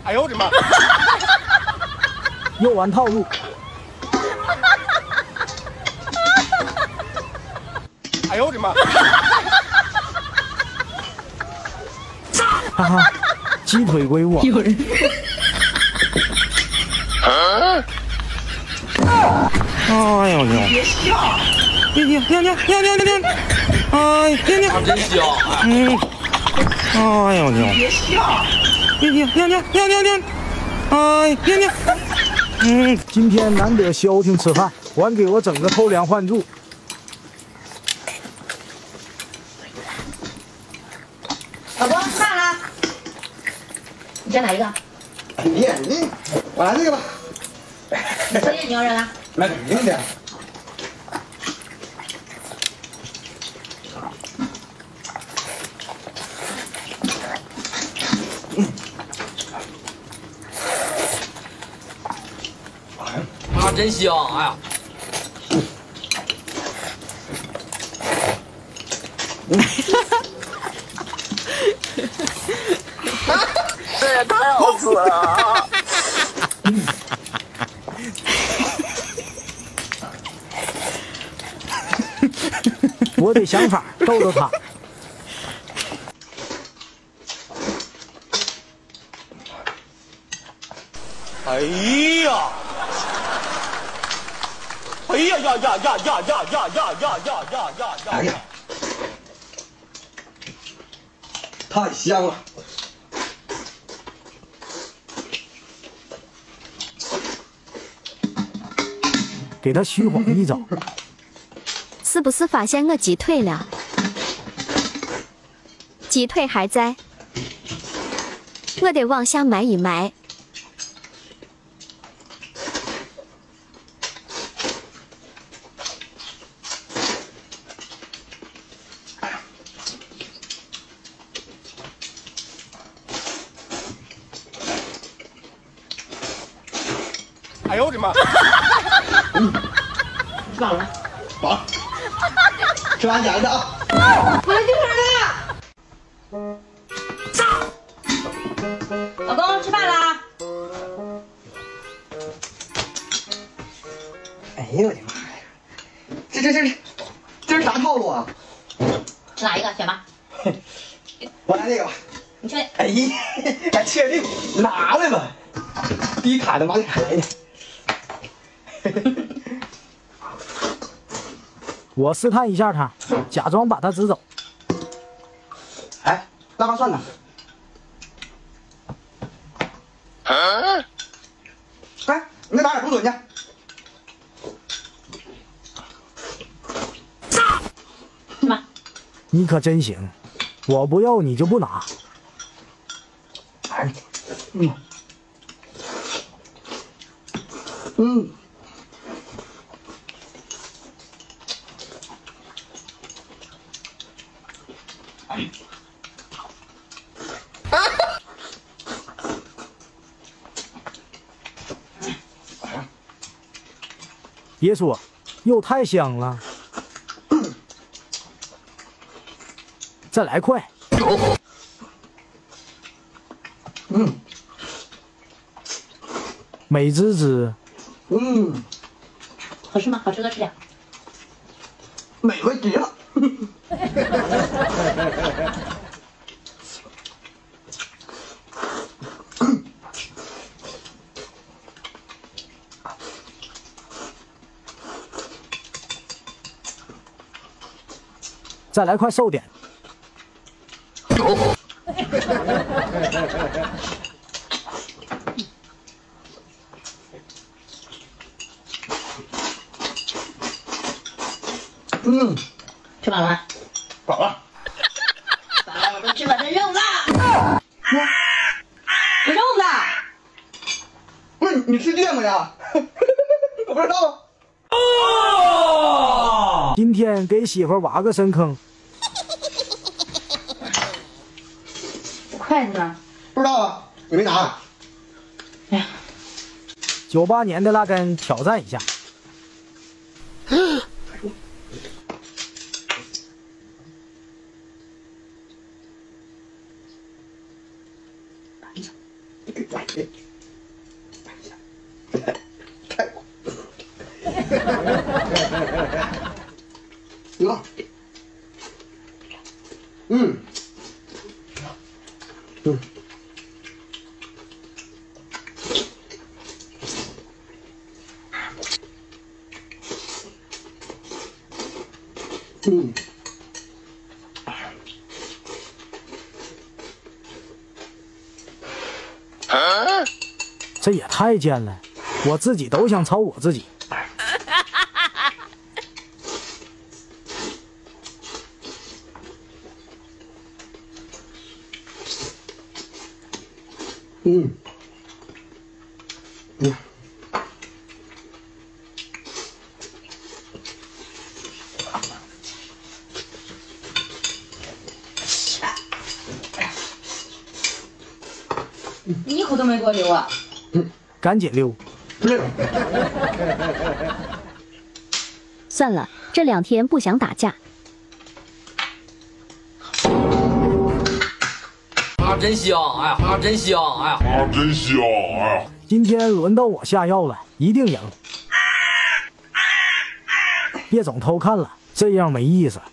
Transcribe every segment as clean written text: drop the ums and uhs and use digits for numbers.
哎呦我的妈！ 又玩套路。 哎呦我的妈！ 哈哈，鸡腿归我。 有人。 哎呦呦！ 别笑！ 停！哎，停！ 真香！ 哎呦呦！ 别笑！ 停！哎，停！今天难得消停吃饭，还给我整个偷梁换柱。 老公，吃饭了。你选哪一个？ 你，我来这个吧。 你确定你要这个？ 那肯定的。 啊，真香！哎呀，这也太好吃了！ 我得想法逗逗他。 哎呀！哎呀呀呀呀呀呀呀呀呀呀呀！ 哎呀，太香了！ 给他虚晃一招。 是不是发现我鸡腿了？鸡腿还在，我得往下埋一埋。 哎呦我的妈！ 吃饱了。 饱。吃完讲一下啊。 我来进门了。老公，吃饭啦。 哎呦我的妈呀！这是啥套路啊？ 吃哪一个？选吧。 我来这个吧。 你确定？ 哎呀，还确定？拿来吧。低卡的马卡来的。 我试探一下他，假装把他支走。 哎，大瓣蒜呢？哎，你再打点芦笋去。 去吧。 你可真行，我不要你就不拿。 哎， 别说，又太香了。再来块。美滋滋。 好吃吗？好吃的吃点。 美味极了。 再来块瘦点。 吃饱了吗？ 饱了。 饱了，我都吃我的肉了。有肉呢。 不是你吃芥末呀？我不知道。 今天给媳妇挖个深坑。 筷子呢？ 不知道啊，你没拿。 哎呀 98年的那根挑战一下。 得，嗯。 这也太贱了，我自己都想抽我自己。 你一口都没给我留啊！ 赶紧溜！ 算了，这2天不想打架。 啊，真香！哎呀，啊，真香！哎呀，啊，真香！哎呀， 今天轮到我下药了，一定赢！别总偷看了，这样没意思。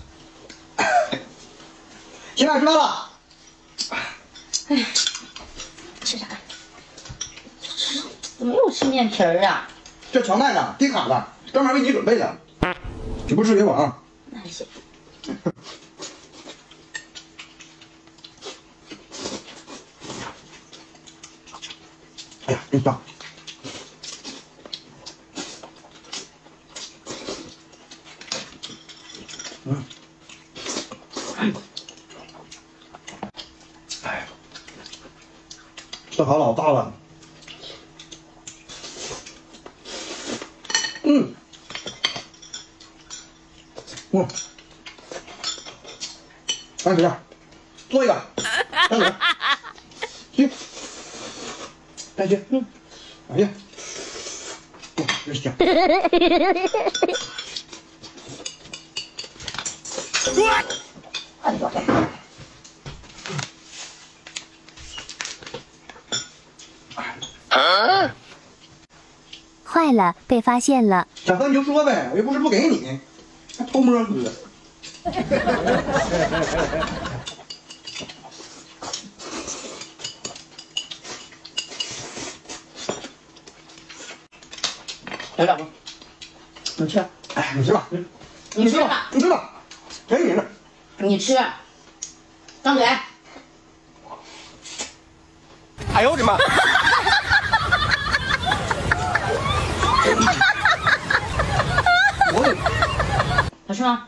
媳妇儿吃饭了。 哎，吃啥？怎么又吃面皮儿啊？ 这荞麦呢？低卡了，专门为你准备的。你不吃给我啊。 那还行。 哎呀，真香！这好老大了。安石，做一个，张嘴，去，再去，哎呀，真香！ 坏了，被发现了。 想喝你就说呗，我又不是不给你，还偷摸喝。来两个，你吃。哎，你吃吧， 你吃吧， 你吃吧，给你了。 你吃。张嘴。 哎呦我的妈！ 好吃吗？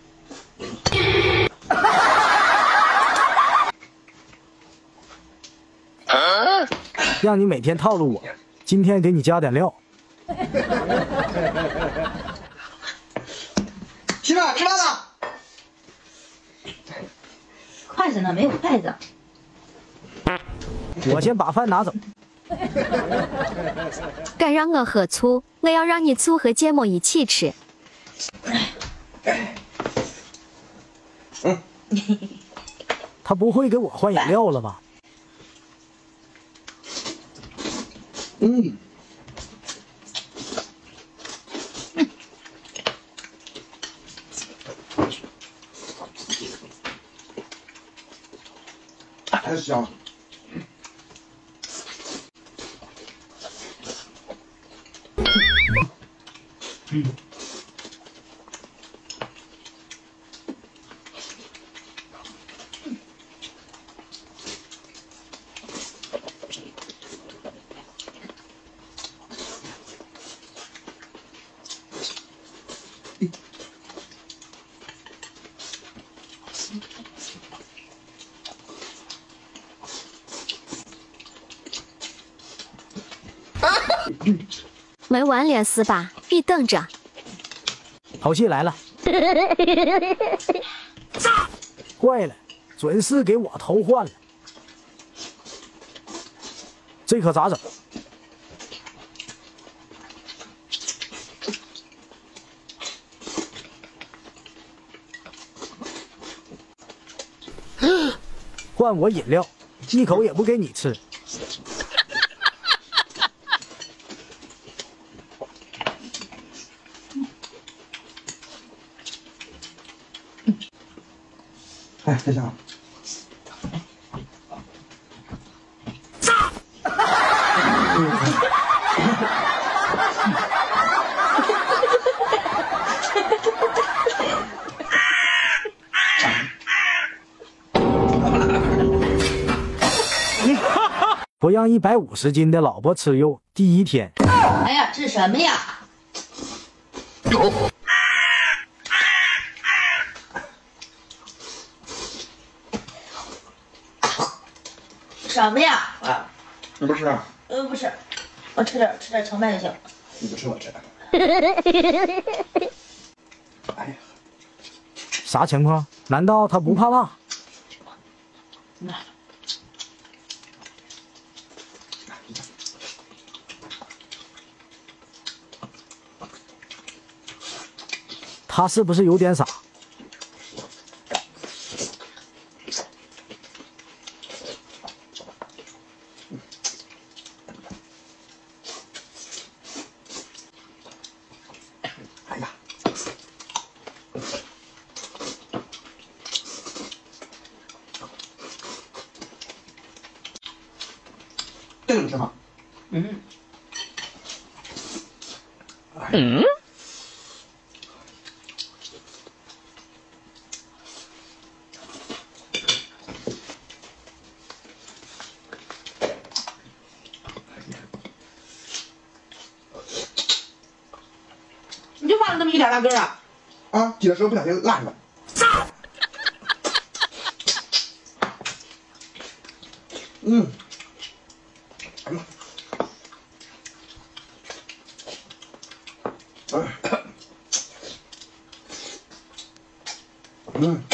让你每天套路我，今天给你加点料。 媳妇儿吃饭了。 筷子呢？没有筷子。 我先把饭拿走。 敢让我喝醋，我要让你醋和芥末一起吃。 他不会给我换饮料了吧？ 太香了。 没完脸是吧？你等着。 好戏来了！坏了，准是给我偷换了，这可咋整？换我饮料，一口也不给你吃。 哎，这下。 不让150斤的老婆吃肉，第一天。 哎呀，这什么呀？什么呀？啊？ 你不吃啊？ 不吃，我吃点成麦就行。 你不吃我吃。哎呀， 啥情况？难道他不怕辣？他是不是有点傻？ 哎呀，这能吃吗？ 你就放了这么一点大根啊？ 啊，挤的时候不小心烂了。哎呀妈！